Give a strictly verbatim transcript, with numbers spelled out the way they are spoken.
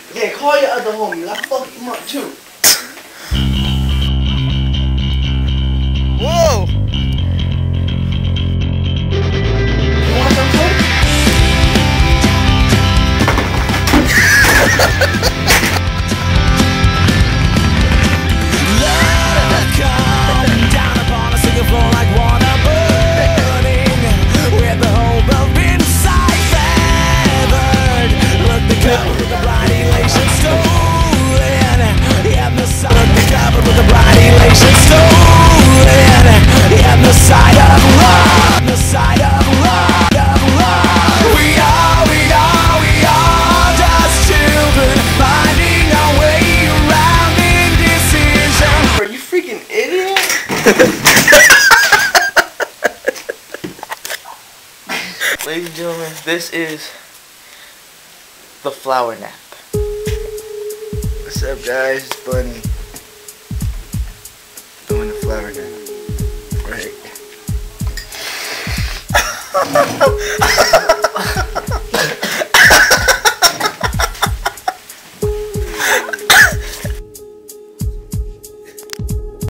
Yeah, call your other homie. I'll fuck him up too. Whoa! You want some too? Love come down upon a single floor like water burning, with the hope of inside feathered. Look, the cover with the bright elation stolen, and the side. Look, the cover with the bright elation stolen, and the side of love, the side of love, of love. We are, we are, we are just children finding our way around indecision. Are you freaking idiot? Ladies and gentlemen, this is the flower nap. What's up, guys? It's Bunny. Doing the flower nap. Right.